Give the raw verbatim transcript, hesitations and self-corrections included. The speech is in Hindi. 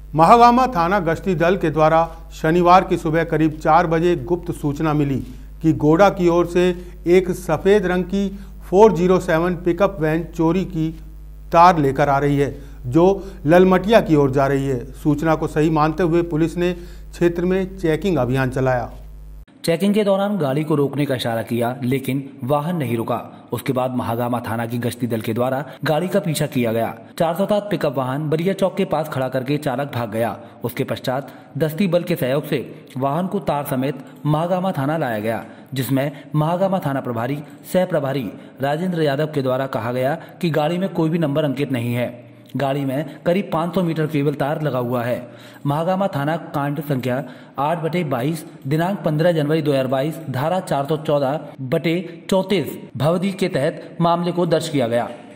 महागामा थाना गश्ती दल के द्वारा शनिवार की सुबह करीब चार बजे गुप्त सूचना मिली कि गोडा की ओर से एक सफ़ेद रंग की चार सौ सात पिकअप वैन चोरी की तार लेकर आ रही है, जो ललमटिया की ओर जा रही है। सूचना को सही मानते हुए पुलिस ने क्षेत्र में चेकिंग अभियान चलाया। चेकिंग के दौरान गाड़ी को रोकने का इशारा किया, लेकिन वाहन नहीं रुका। उसके बाद महागामा थाना की गश्ती दल के द्वारा गाड़ी का पीछा किया गया। चार सौ सात पिकअप वाहन बरिया चौक के पास खड़ा करके चालक भाग गया। उसके पश्चात दस्ती बल के सहयोग से वाहन को तार समेत महागामा थाना लाया गया, जिसमें महागामा थाना प्रभारी सह प्रभारी राजेंद्र यादव के द्वारा कहा गया कि गाड़ी में कोई भी नंबर अंकित नहीं है। गाड़ी में करीब पाँच सौ मीटर केबल तार लगा हुआ है। महागामा थाना कांड संख्या आठ बटे बाईस दिनांक पंद्रह जनवरी दो हजार बाईस धारा चार सौ चौदह बटे चौंतीस भवदी के तहत मामले को दर्ज किया गया।